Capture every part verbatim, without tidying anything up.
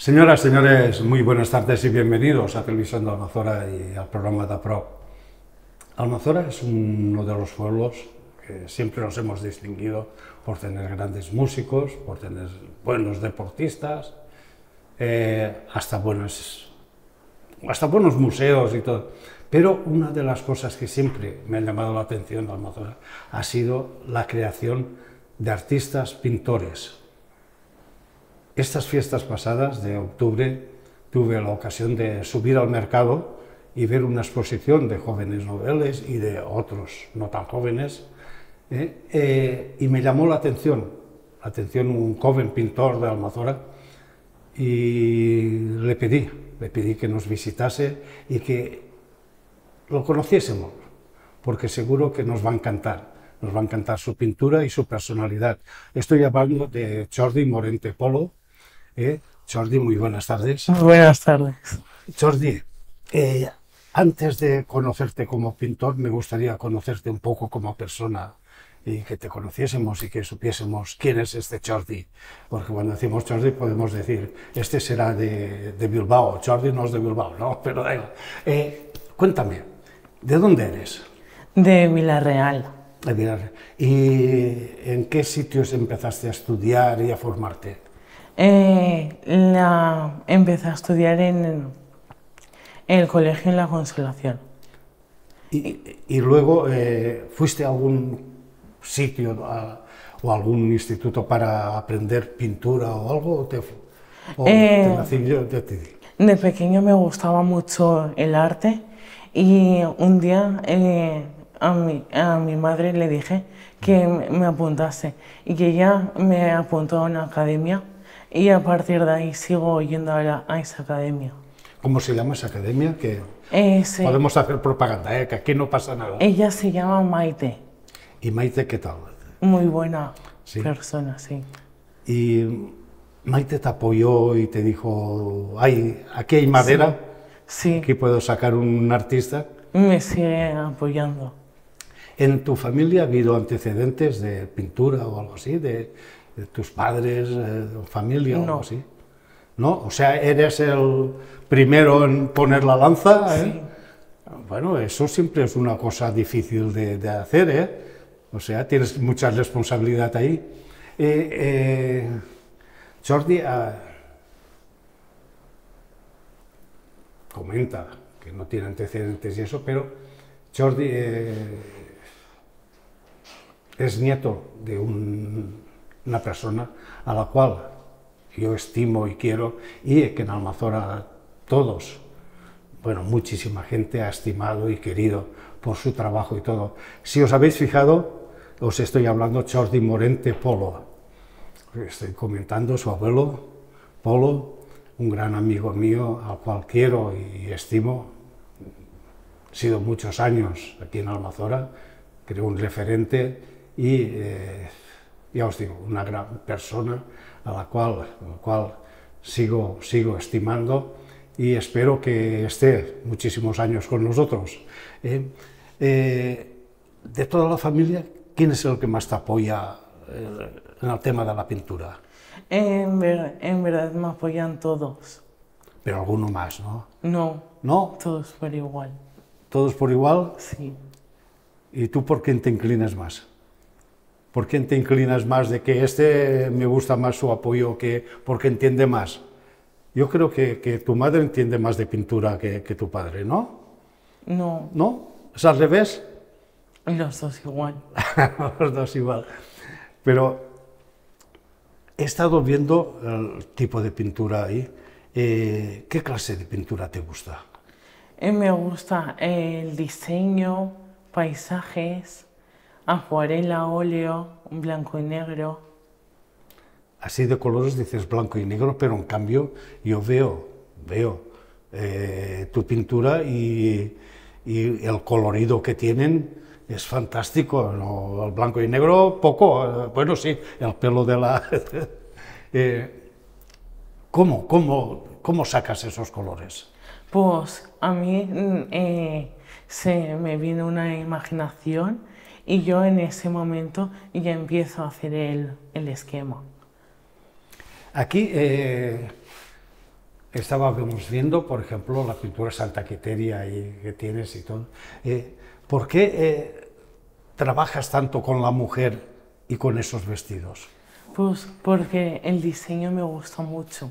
Señoras, señores, muy buenas tardes y bienvenidos a Televisión de Almazora y al programa de Pro. Almazora es uno de los pueblos que siempre nos hemos distinguido por tener grandes músicos, por tener buenos deportistas, eh, hasta, buenos, hasta buenos museos y todo. Pero una de las cosas que siempre me ha llamado la atención de Almazora ha sido la creación de artistas pintores. Estas fiestas pasadas de octubre tuve la ocasión de subir al mercado y ver una exposición de jóvenes noveles y de otros no tan jóvenes, eh, eh, y me llamó la atención, la atención un joven pintor de Almazora, y le pedí, le pedí que nos visitase y que lo conociésemos, porque seguro que nos va a encantar. Nos va a encantar su pintura y su personalidad. Estoy hablando de Jordi Morente Polo. Eh, Jordi, muy buenas tardes. Buenas tardes. Jordi, eh, antes de conocerte como pintor, me gustaría conocerte un poco como persona y que te conociésemos y que supiésemos quién es este Jordi. Porque cuando decimos Jordi podemos decir, este será de, de Bilbao. Jordi no es de Bilbao, ¿no? Pero da igual. Eh, cuéntame, ¿de dónde eres? De Villarreal. De Villarreal. ¿Y en qué sitios empezaste a estudiar y a formarte? Eh, la, empecé a estudiar en, en el colegio en La Consolación. Y, y luego, eh, ¿fuiste a algún sitio a, o a algún instituto para aprender pintura o algo? ¿O te, o Eh, te nací yo de ti? De pequeño me gustaba mucho el arte y un día eh, a, mi, a mi madre le dije que me apuntase y que ella me apuntó a una academia y a partir de ahí sigo yendo a, la, a esa academia. ¿Cómo se llama esa academia? Que Eh, sí. podemos hacer propaganda, ¿eh? Que aquí no pasa nada. Ella se llama Maite. ¿Y Maite qué tal? Muy buena ¿Sí? persona, sí. ¿Y Maite te apoyó y te dijo, ay, aquí hay madera, Sí. aquí puedo sacar un artista? Me sigue apoyando. ¿En tu familia ha habido antecedentes de pintura o algo así? ¿De, de tus padres, eh, familia o No. algo así? ¿No? O sea, ¿eres el primero en poner la lanza? ¿eh? Sí. Bueno, eso siempre es una cosa difícil de, de hacer, ¿eh? O sea, tienes mucha responsabilidad ahí. Eh, eh, Jordi ah, comenta que no tiene antecedentes y eso, pero Jordi eh, es nieto de un, una persona a la cual yo estimo y quiero, y que en Almazora todos, bueno, muchísima gente ha estimado y querido por su trabajo y todo. Si os habéis fijado, os estoy hablando Jordi Morente Polo. Estoy comentando su abuelo, Polo, un gran amigo mío al cual quiero y estimo. Ha sido muchos años aquí en Almazora, creo un referente y, eh, ya os digo, una gran persona a la cual, a la cual sigo, sigo estimando y espero que esté muchísimos años con nosotros. Eh, eh, de toda la familia, ¿quién es el que más te apoya eh, en el tema de la pintura? En, ver, en verdad me apoyan todos. Pero alguno más, ¿no? No, ¿No? todos por igual. ¿Todos por igual? Sí. ¿Y tú por quién te inclinas más? ¿Por quién te inclinas más de que este me gusta más su apoyo que porque entiende más? Yo creo que, que tu madre entiende más de pintura que, que tu padre, ¿no? No, ¿No? ¿Es al revés? los dos igual. Los dos igual. Pero he estado viendo el tipo de pintura ahí. Eh, ¿Qué clase de pintura te gusta? Eh, me gusta el diseño, paisajes, acuarela, óleo, blanco y negro. Así de colores dices blanco y negro, pero en cambio yo veo, veo eh, tu pintura y, y el colorido que tienen es fantástico, ¿no? El blanco y negro poco, eh, bueno sí, el pelo de la... eh, ¿cómo, cómo, ¿Cómo sacas esos colores? Pues a mí eh, se me viene una imaginación y yo en ese momento ya empiezo a hacer el, el esquema. Aquí, eh, estábamos viendo, por ejemplo, la pintura Santa Quiteria y, que tienes y todo. Eh, ¿Por qué eh, trabajas tanto con la mujer y con esos vestidos? Pues porque el diseño me gusta mucho.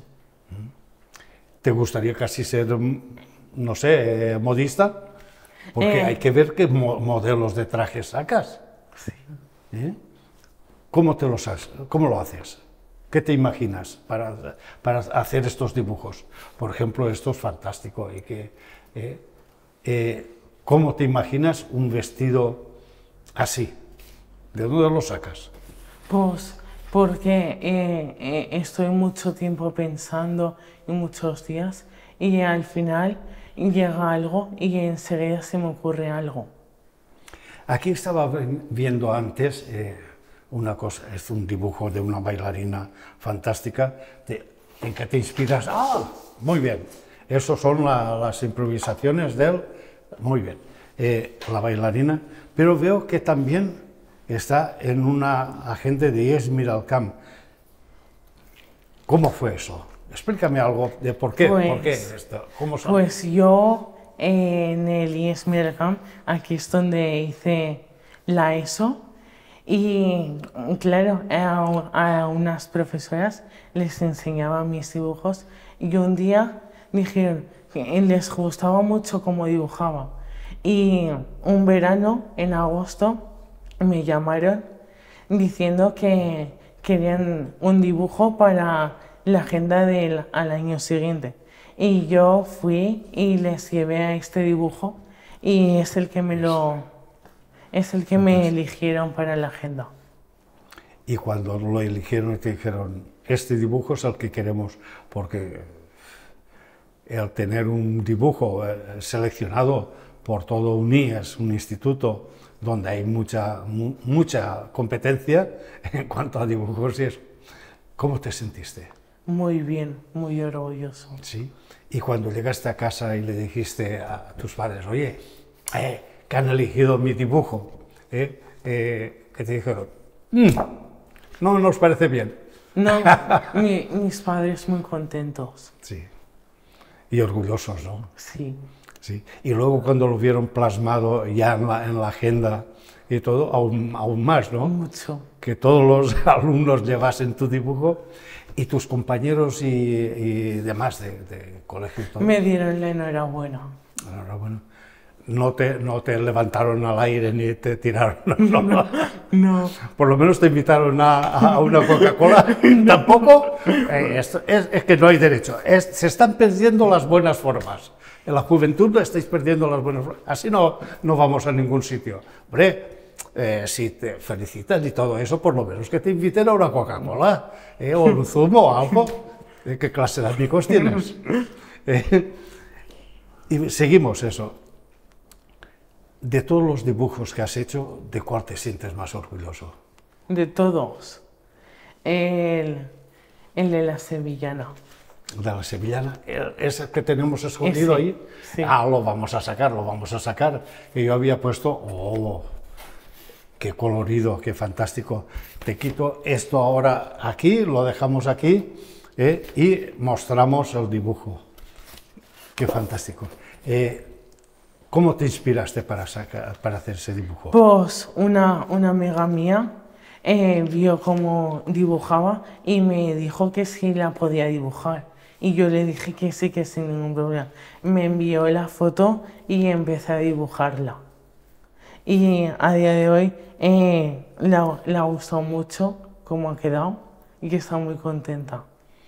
¿Te gustaría casi ser, no sé, eh, modista? Porque Eh. hay que ver qué mo modelos de trajes sacas. Sí. ¿Eh? ¿Cómo, te los has, ¿Cómo lo haces? ¿Qué te imaginas para, para hacer estos dibujos? Por ejemplo, esto es fantástico. Y que, eh, eh, ¿Cómo te imaginas un vestido así? ¿De dónde lo sacas? Pues porque eh, eh, estoy mucho tiempo pensando y muchos días y al final llega algo y enseguida se me ocurre algo. Aquí estaba viendo antes eh, una cosa, es un dibujo de una bailarina fantástica de, en que te inspiras. ¡Ah! Muy bien, eso son la, las improvisaciones de él, muy bien, eh, la bailarina, pero veo que también está en una agente de Yes Miralcamp. ¿Cómo fue eso? Explícame algo de por qué, Pues, por qué esto, cómo son. Pues yo eh, en el Yes Miralcamp, aquí es donde hice la ESO y claro, a, a unas profesoras les enseñaba mis dibujos y un día dijeron que les gustaba mucho cómo dibujaba y un verano, en agosto, me llamaron diciendo que querían un dibujo para la agenda del al año siguiente. Y yo fui y les llevé a este dibujo y es el que me lo es el que me eligieron para la agenda. Y cuando lo eligieron te dijeron, este dibujo es el que queremos, porque el tener un dibujo eh, seleccionado por todo un I E S, un instituto, donde hay mucha, mu mucha competencia en cuanto a dibujos, y eso. ¿Cómo te sentiste? Muy bien, muy orgulloso. Sí. Y cuando llegaste a casa y le dijiste a tus padres, oye, eh, que han elegido mi dibujo, eh, eh, ¿qué te dijeron? Mm, no nos parece bien. No, mi, mis padres muy contentos. Sí. Y orgullosos, ¿no? Sí. Sí. Y luego cuando lo vieron plasmado ya en la, en la agenda y todo, aún, aún más, ¿no? Mucho. Que todos los alumnos llevasen tu dibujo y tus compañeros y, y demás de, de colegio y todo. Me dieron la enhorabuena. Enhorabuena. No te, no te levantaron al aire ni te tiraron. No, no. no. Por lo menos te invitaron a, a una Coca-Cola. Tampoco. Eh, esto, es, es que no hay derecho. Es, se están perdiendo las buenas formas. En la juventud estáis perdiendo las buenas formas. Así no, no vamos a ningún sitio. Hombre, eh, si te felicitan y todo eso, por lo menos que te inviten a una Coca-Cola, eh, o un zumo o algo. ¿Eh? ¿Qué clase de amigos tienes? Eh, y seguimos eso. De todos los dibujos que has hecho, ¿de cuál te sientes más orgulloso? De todos. El, el de la sevillana. De la sevillana, ese que tenemos escondido Ese, ahí, sí. Ah, lo vamos a sacar, lo vamos a sacar. Y yo había puesto, oh, qué colorido, qué fantástico. Te quito esto ahora aquí, lo dejamos aquí, eh, y mostramos el dibujo. Qué fantástico. Eh, ¿Cómo te inspiraste para, sacar, para hacer ese dibujo? Pues una, una amiga mía eh, vio cómo dibujaba y me dijo que sí la podía dibujar. Y yo le dije que sí, que sin ningún problema. Me envió la foto y empecé a dibujarla. Y a día de hoy eh, la, la gustó mucho cómo ha quedado y que está muy contenta.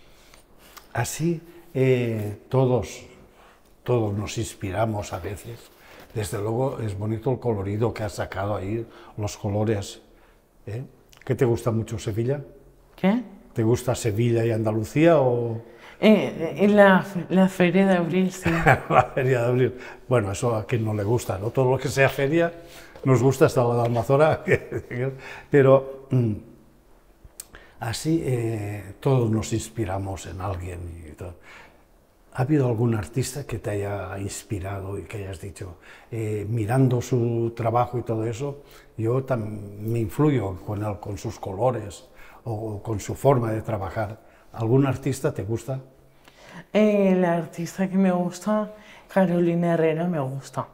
Así eh, todos, todos nos inspiramos a veces. Desde luego es bonito el colorido que has sacado ahí, los colores. ¿Eh? ¿Qué te gusta mucho, Sevilla? ¿Qué? ¿Te gusta Sevilla y Andalucía o...? Eh, en la, la feria de abril, sí. La feria de abril. Bueno, eso a quien no le gusta, ¿no? Todo lo que sea feria nos gusta, hasta la de Almazora. Pero mm, así eh, todos nos inspiramos en alguien. Y todo. ¿Ha habido algún artista que te haya inspirado y que hayas dicho, eh, mirando su trabajo y todo eso, yo también me influyo con él, con sus colores o con su forma de trabajar? ¿Algún artista te gusta? Eh, la artista que me gusta, Carolina Herrera, me gusta.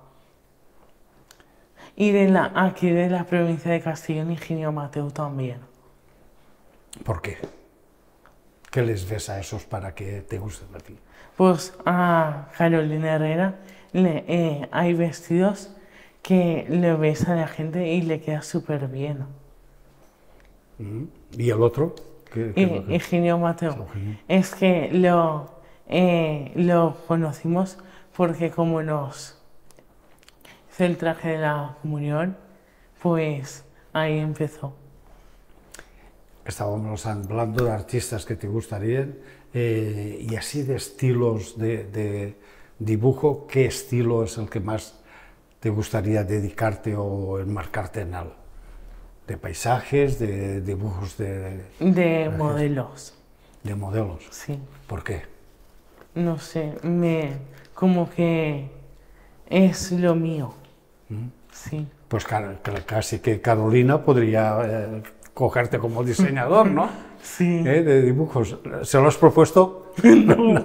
Y de la, aquí de la provincia de Castellón, Higinio Mateu también. ¿Por qué? ¿Qué les ves a esos para que te gusten a ti? Pues a Carolina Herrera le, eh, hay vestidos que le ves a la gente y le queda súper bien. Mm. ¿Y el otro? ¿Qué, qué es lo que- Higinio Mateu. Eugenio. Es que lo, eh, lo conocimos porque como nos hizo el traje de la comunión, pues ahí empezó. Estábamos hablando de artistas que te gustarían eh, y así de estilos de, de dibujo, ¿qué estilo es el que más te gustaría dedicarte o enmarcarte en él? ¿De paisajes, de dibujos de, De modelos, de modelos? sí. ¿Por qué? No sé, me, como que es lo mío, sí. Pues ca- ca- casi que Carolina podría eh, cogerte como diseñador, ¿no? Sí. ¿Eh? De dibujos. ¿Se lo has propuesto? No.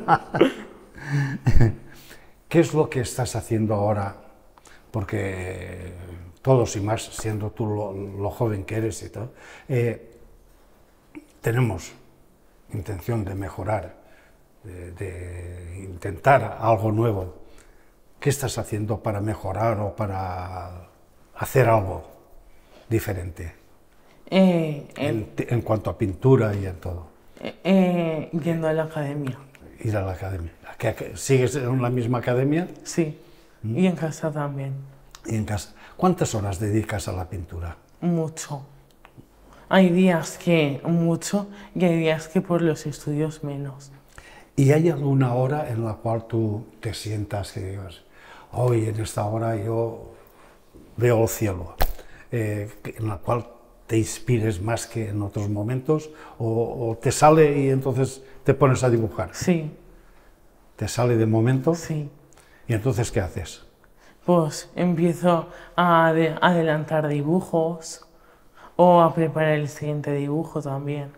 ¿Qué es lo que estás haciendo ahora? Porque todos y más, siendo tú lo, lo joven que eres y todo, eh, tenemos intención de mejorar, de, de intentar algo nuevo. ¿Qué estás haciendo para mejorar o para hacer algo diferente Eh, eh, en, en cuanto a pintura y en todo? eh, yendo a la academia, Ir a la academia. ¿Que- que ¿Sigues en la misma academia sí. Y en casa también, y en casa? ¿Cuántas horas dedicas a la pintura? mucho. Hay días que mucho y hay días que por los estudios menos. ¿Y hay alguna hora en la cual tú te sientas que digas, hoy en esta hora yo veo el cielo, eh, en la cual te inspires más que en otros momentos, o, o te sale y entonces te pones a dibujar? Sí, ¿Te sale de momento? sí. ¿Y entonces qué haces? Pues empiezo a ade- adelantar dibujos o a preparar el siguiente dibujo también.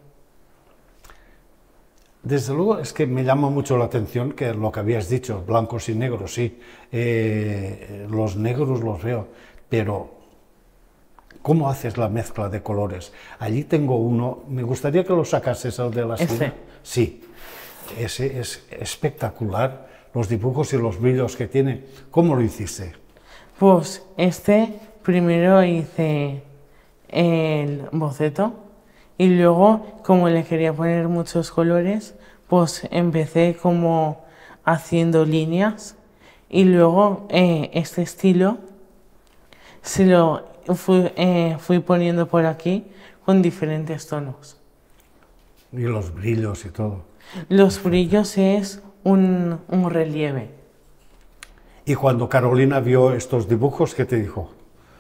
Desde luego es que me llama mucho la atención que lo que habías dicho, blancos y negros, sí, eh, los negros los veo, pero ¿cómo haces la mezcla de colores? Allí tengo uno, me gustaría que lo sacases, el de la ¿Ese? silla. Sí, ese es espectacular, los dibujos y los brillos que tiene. ¿Cómo lo hiciste? Pues este primero hice el boceto y luego, como le quería poner muchos colores, pues empecé como haciendo líneas y luego eh, este estilo se lo fui, eh, fui poniendo por aquí con diferentes tonos. Y los brillos y todo. Los brillos es un, un relieve. Y cuando Carolina vio estos dibujos, ¿qué te dijo?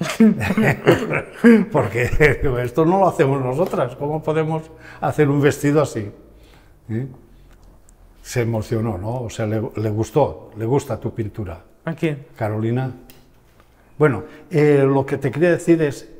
Porque esto no lo hacemos nosotras, ¿cómo podemos hacer un vestido así? ¿Eh? Se emocionó, ¿no? O sea, le, le gustó, le gusta tu pintura. ¿A quién? Carolina. Bueno, eh, lo que te quería decir es,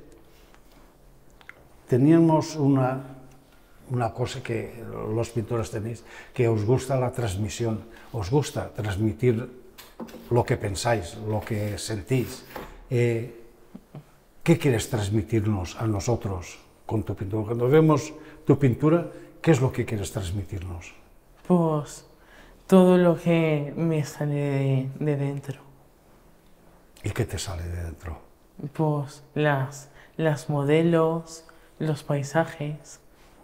teníamos una, una cosa que los pintores tenéis, que os gusta la transmisión, os gusta transmitir lo que pensáis, lo que sentís. Eh, ¿Qué quieres transmitirnos a nosotros con tu pintura? Cuando vemos tu pintura, ¿qué es lo que quieres transmitirnos? Pues todo lo que me sale de, de dentro. ¿Y qué te sale de dentro? Pues las, las modelos, los paisajes.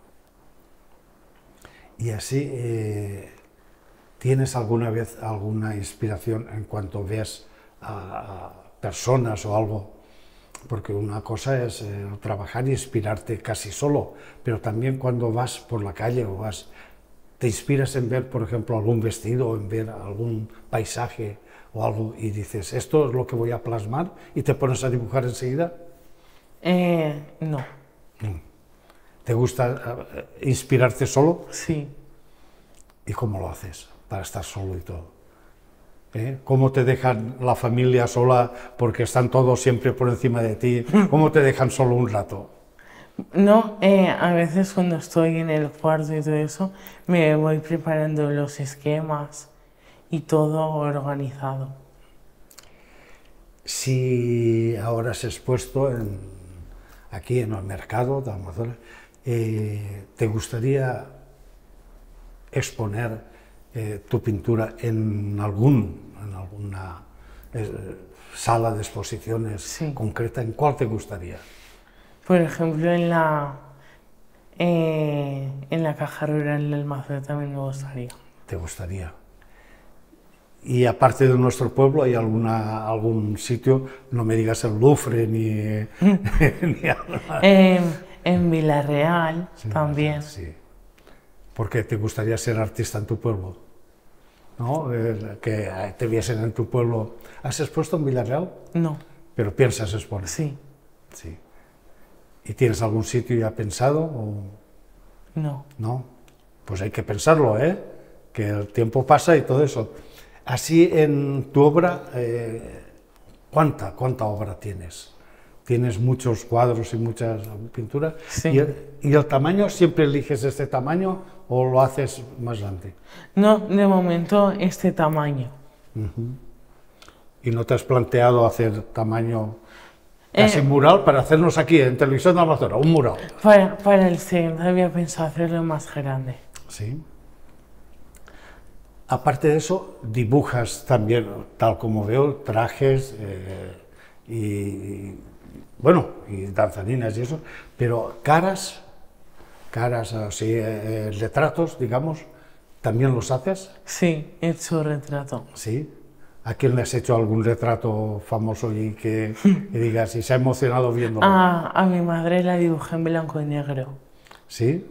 Y así, eh, ¿tienes alguna vez alguna inspiración en cuanto ves a, a personas o algo? Porque una cosa es eh, trabajar y inspirarte casi solo, pero también cuando vas por la calle o vas, te inspiras en ver, por ejemplo, algún vestido o en ver algún paisaje o algo y dices, esto es lo que voy a plasmar y te pones a dibujar enseguida. Eh, no, ¿Te gusta eh, inspirarte solo? sí. ¿Y cómo lo haces para estar solo y todo? ¿Eh? ¿Cómo te dejan la familia sola porque están todos siempre por encima de ti? ¿Cómo te dejan solo un rato? No, eh, a veces cuando estoy en el cuarto y todo eso, me voy preparando los esquemas y todo organizado. Si ahora has expuesto en, aquí en el mercado de Amazonas, eh, ¿te gustaría exponer eh, tu pintura en, algún, en alguna eh, sala de exposiciones Sí. concreta? ¿En cuál te gustaría? Por ejemplo, en la, eh, en la caja rural del Almazora también me gustaría. ¿Te gustaría? Y aparte de nuestro pueblo, ¿hay alguna, algún sitio? No me digas el Louvre ni... ni algo. Eh, en Villarreal Sí, también. Sí. Porque te gustaría ser artista en tu pueblo, ¿no? Eh, que te viesen en tu pueblo. ¿Has expuesto en Villarreal? No, Pero piensas exponer. sí, Sí. ¿Y tienes algún sitio ya pensado o no. no? Pues hay que pensarlo, ¿eh? Que el tiempo pasa y todo eso. Así en tu obra, eh, ¿cuánta, cuánta obra tienes? ¿Tienes muchos cuadros y muchas pinturas? Sí. ¿Y el, y el tamaño, siempre eliges este tamaño o lo haces más grande? No, de momento este tamaño. ¿Y no te has planteado hacer tamaño casi Eh, mural para hacernos aquí en Televisión de Amazonas, un mural? Para, para el siguiente había pensado hacerlo más grande. Sí. Aparte de eso, dibujas también, tal como veo, trajes eh, y, bueno, y danzarinas y eso, pero caras, caras así, eh, retratos, digamos, ¿también los haces? Sí, he hecho retrato. Sí. ¿A quién le has hecho algún retrato famoso y que, que digas, y se ha emocionado viéndolo? A, a mi madre la dibujé en blanco y negro. ¿Sí?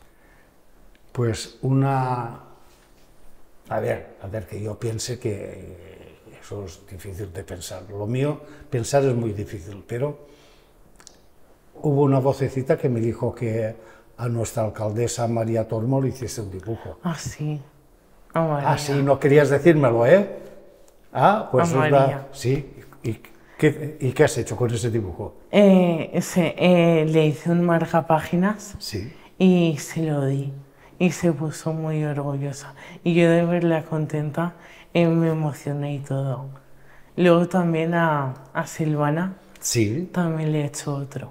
Pues una... A ver, a ver, que yo piense que eso es difícil de pensar. Lo mío, pensar es muy difícil, pero hubo una vocecita que me dijo que a nuestra alcaldesa María Tormo le hiciste un dibujo. Ah, sí. A María. Ah, sí, no querías decírmelo, ¿eh? Ah, pues A es María. la- sí. ¿Y qué, ¿Y qué has hecho con ese dibujo? Eh, ese, eh, le hice un marcapáginas Sí. y se lo di. Y se puso muy orgullosa. Y yo de verla contenta eh, me emocioné y todo. Luego también a, a Silvana Sí. también le he hecho otro.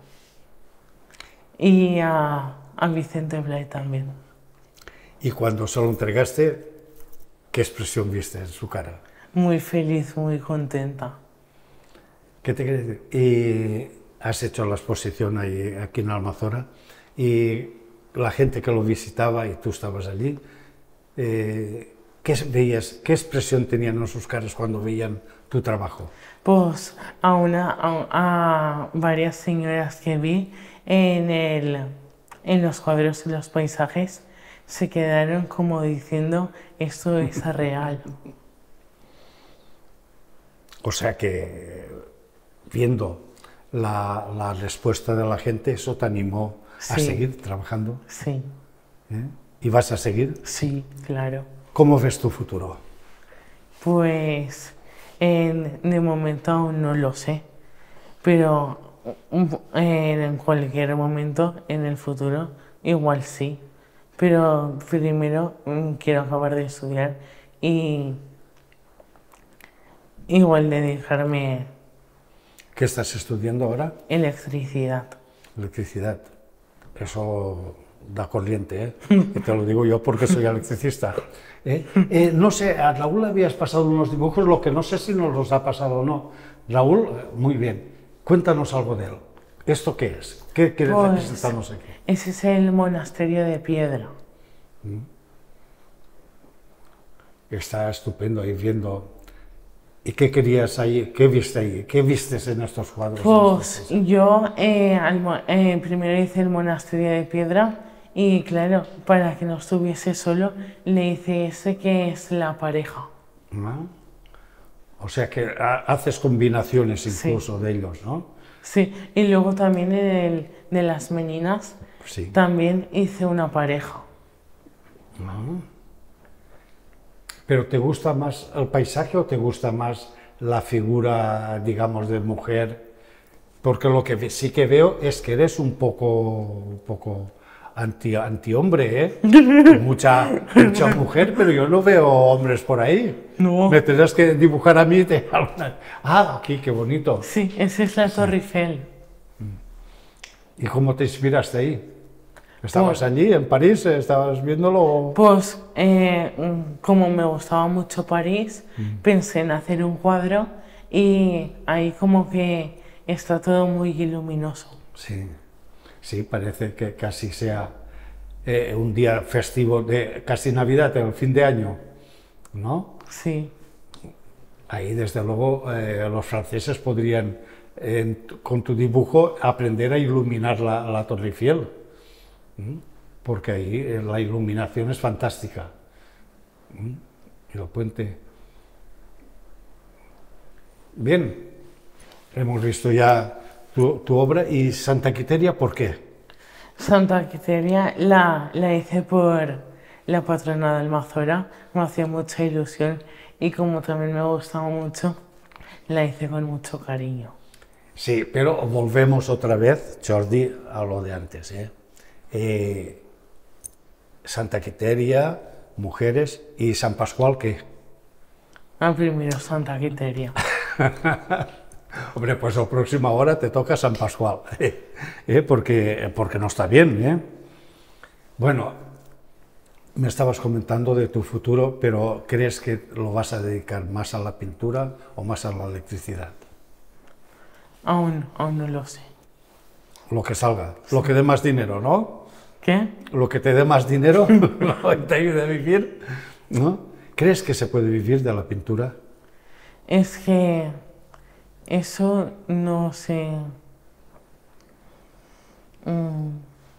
Y a, a Vicente Blay también. Y cuando se lo entregaste, ¿qué expresión viste en su cara? Muy feliz, muy contenta. ¿Qué te quiere decir? Y has hecho la exposición ahí, aquí en Almazora y la gente que lo visitaba y tú estabas allí, eh, ¿qué veías, qué expresión tenían en sus caras cuando veían tu trabajo? Pues a, una, a, a varias señoras que vi en, el, en los cuadros y los paisajes se quedaron como diciendo esto es real. O sea que viendo la, la respuesta de la gente, eso te animó a Sí. seguir trabajando. Sí, ¿Eh? ¿Y vas a seguir? sí, claro. ¿Cómo ves tu futuro? Pues en- de momento aún no lo sé, pero un- en cualquier momento en el futuro igual sí. Pero primero mm, quiero acabar de estudiar y igual dedicarme ¿Qué estás estudiando ahora? a electricidad. Electricidad. Eso da corriente, ¿eh? Que te lo digo yo porque soy electricista. ¿eh? Eh, no sé, a Raúl le habías pasado unos dibujos, lo que no sé si nos los ha pasado o no. Raúl, eh, muy bien. Cuéntanos algo de él. ¿Esto qué es? ¿Qué quieres Pues, representarnos aquí? ese es el monasterio de piedra. Está estupendo ahí viendo. ¿Y qué querías ahí? ¿Qué viste ahí? ¿Qué vistes en estos cuadros? Pues yo eh, al mo- eh, primero hice el monasterio de piedra y claro, para que no estuviese solo, le hice ese que es la pareja. ¿No? O sea que ha- haces combinaciones incluso de ellos, ¿no? Sí, y luego también en el de las meninas, Sí. también hice una pareja. ¿No? ¿Pero te gusta más el paisaje o te gusta más la figura, digamos, de mujer? porque lo que sí que veo es que eres un poco, un poco anti, anti-hombre, ¿eh? mucha, mucha mujer, pero yo no veo hombres por ahí. No. Me tendrás que dibujar a mí. De... Ah, aquí, qué bonito. Sí, esa es la Torre Eiffel. ¿Y cómo te inspiraste ahí? ¿Estabas Pues, allí, en París? ¿Estabas viéndolo? Pues, eh, como me gustaba mucho París, mm. pensé en hacer un cuadro y ahí como que está todo muy luminoso. Sí, sí, parece que casi sea eh, un día festivo, de casi Navidad, el fin de año, ¿no? Sí. Ahí, desde luego, eh, los franceses podrían, eh, con tu dibujo, aprender a iluminar la, la Torre Eiffel. Porque ahí la iluminación es fantástica. Y el puente. Bien, hemos visto ya tu, tu obra. ¿Y Santa Quiteria por qué? Santa Quiteria la, la hice por la patrona de Almazora, me hacía mucha ilusión y como también me gustaba mucho, la hice con mucho cariño. Sí, pero volvemos otra vez, Jordi, a lo de antes, ¿eh? Eh, Santa Quiteria, mujeres, y San Pascual, ¿qué? Ah, primero Santa Quiteria. Hombre, pues a próxima hora te toca San Pascual, ¿eh? porque, porque no está bien, ¿eh? Bueno, me estabas comentando de tu futuro, pero ¿crees que lo vas a dedicar más a la pintura o más a la electricidad? Aún, aún no lo sé. Lo que salga, sí. Lo que dé más dinero, ¿no? ¿Qué? Lo que te dé más dinero, lo que te ayude a vivir, ¿no? ¿Crees que se puede vivir de la pintura? Es que eso no sé. Mm.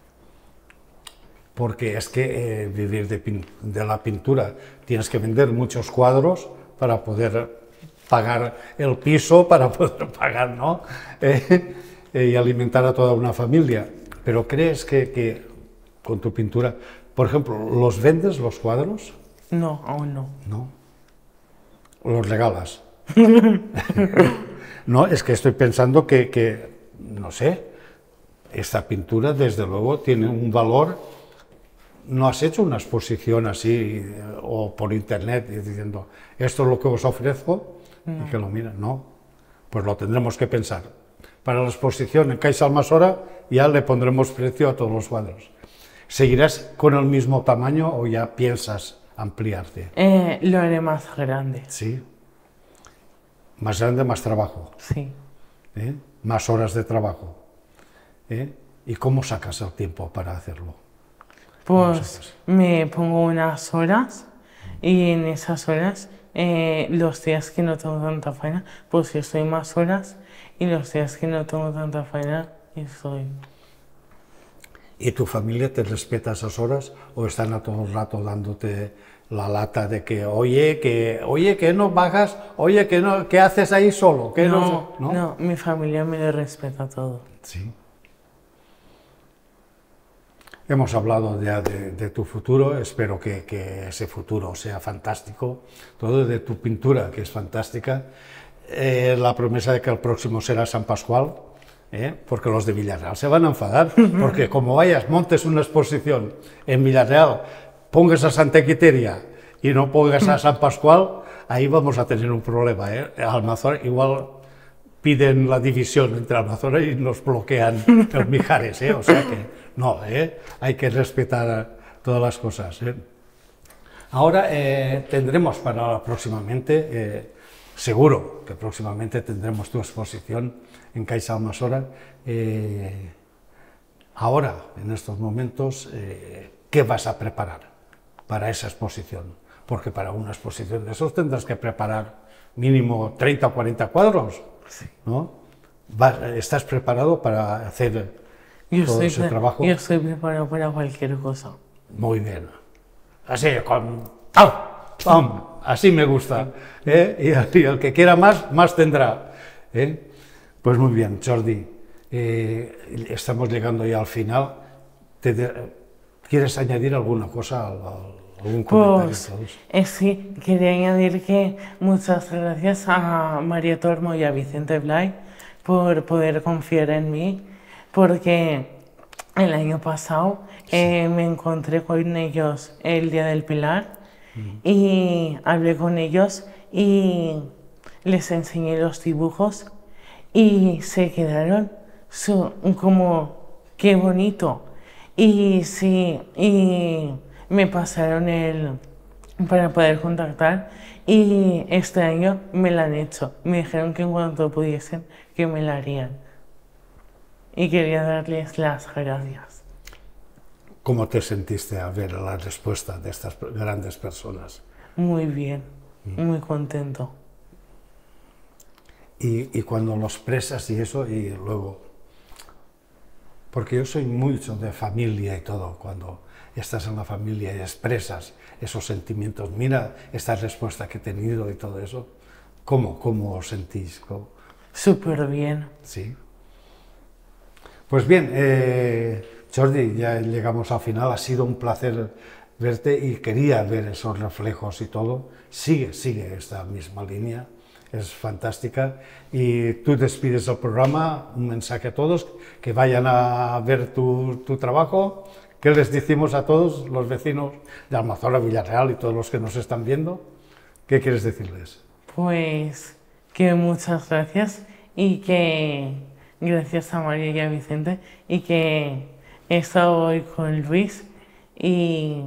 Porque es que eh, vivir de, pin de la pintura tienes que vender muchos cuadros para poder pagar el piso, para poder pagar, ¿no? Eh, y alimentar a toda una familia. Pero ¿crees que, que con tu pintura, por ejemplo, los vendes los cuadros? No, aún no. ¿No? ¿Los regalas? No, es que estoy pensando que, que, no sé, esta pintura desde luego tiene un valor. ¿No has hecho una exposición así o por internet diciendo esto es lo que os ofrezco? No. Y que lo miran, no, pues lo tendremos que pensar. Para la exposición en Caixa Almazora ya le pondremos precio a todos los cuadros. ¿Seguirás con el mismo tamaño o ya piensas ampliarte? Eh, lo haré más grande. Sí. Más grande, más trabajo. Sí. ¿Eh? Más horas de trabajo. ¿Eh? ¿Y cómo sacas el tiempo para hacerlo? Pues me pongo unas horas y en esas horas, eh, los días que no tengo tanta faena, pues estoy más horas y los días que no tengo tanta faena, estoy... ¿Y tu familia te respeta esas horas o están a todo el rato dándote la lata de que, oye, que, oye, que no bajas, oye, que no, ¿qué haces ahí solo? ¿Qué no, no, no, no, mi familia me lo respeta todo. Sí. Hemos hablado ya de, de tu futuro, espero que, que ese futuro sea fantástico, todo de tu pintura, que es fantástica, eh, la promesa de que el próximo será San Pascual, eh, porque los de Villarreal se van a enfadar, porque como vayas, montes una exposición en Villarreal, pongas a Santa Quiteria y no pongas a San Pascual, ahí vamos a tener un problema, ¿eh? Almazora igual piden la división entre Almazora y nos bloquean el Mijares, ¿eh? O sea que no, ¿eh? Hay que respetar todas las cosas, ¿eh? Ahora eh, tendremos para próximamente, eh, seguro que próximamente tendremos tu exposición en Caixa Almazora. Eh, ahora, en estos momentos, eh, ¿qué vas a preparar para esa exposición? Porque para una exposición de esos tendrás que preparar mínimo treinta o cuarenta cuadros, ¿no? ¿Estás preparado para hacer yo todo estoy ese trabajo? Yo estoy preparado para cualquier cosa. Muy bien. Así, con... ¡Pam! ¡Pam! Así me gusta. ¿Eh? Y, el, y el que quiera más, más tendrá. ¿Eh? Pues muy bien, Jordi. Eh, estamos llegando ya al final. Te de... ¿Quieres añadir alguna cosa? ¿Algún comentario? Pues eh, sí, quería añadir que muchas gracias a María Tormo y a Vicente Blay por poder confiar en mí, porque el año pasado sí. eh, me encontré con ellos el Día del Pilar uh-huh. y hablé con ellos y les enseñé los dibujos y se quedaron su, como, qué bonito. Y sí, y me pasaron el para poder contactar y este año me lo han hecho. Me dijeron que en cuanto pudiesen que me lo harían. Y quería darles las gracias. ¿Cómo te sentiste a ver la respuesta de estas grandes personas? Muy bien, mm. muy contento. Y, y cuando lo expresas y eso, y luego... Porque yo soy mucho de familia y todo, cuando estás en la familia y expresas esos sentimientos, mira esta respuesta que he tenido y todo eso, ¿cómo, cómo os sentís? ¿Cómo? Súper bien. Sí. Pues bien, eh, Jordi, ya llegamos al final, ha sido un placer verte y quería ver esos reflejos y todo. Sigue, sigue esta misma línea, es fantástica. Y tú despides el programa, un mensaje a todos, que vayan a ver tu, tu trabajo. ¿Qué les decimos a todos los vecinos de Almazora, Villarreal y todos los que nos están viendo? ¿Qué quieres decirles? Pues que muchas gracias y que gracias a María y a Vicente y que he estado hoy con Luis y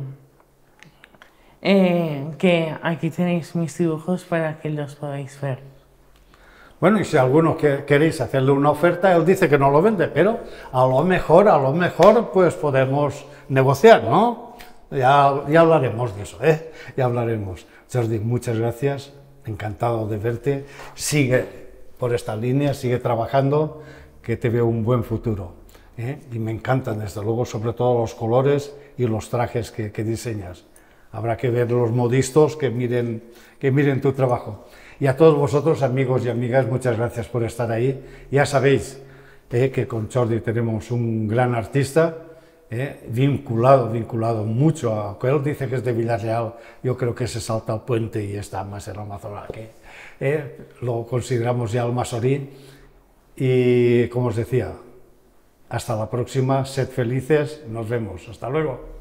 eh, que aquí tenéis mis dibujos para que los podáis ver. Bueno, y si alguno que queréis hacerle una oferta, él dice que no lo vende, pero a lo mejor, a lo mejor, pues podemos negociar, ¿no? Ya, ya hablaremos de eso, ¿eh? Ya hablaremos. Jordi, muchas gracias, encantado de verte. Sigue por esta línea, sigue trabajando, que te veo un buen futuro, ¿eh? Y me encantan, desde luego, sobre todo los colores y los trajes que, que diseñas. Habrá que ver los modistos que miren, que miren tu trabajo. Y a todos vosotros, amigos y amigas, muchas gracias por estar ahí. Ya sabéis eh, que con Jordi tenemos un gran artista, eh, vinculado, vinculado mucho a... Él dice que es de Villarreal, yo creo que se salta el puente y está más en Almazora, que eh, lo consideramos ya almazorí. Y como os decía, hasta la próxima, sed felices, nos vemos, hasta luego.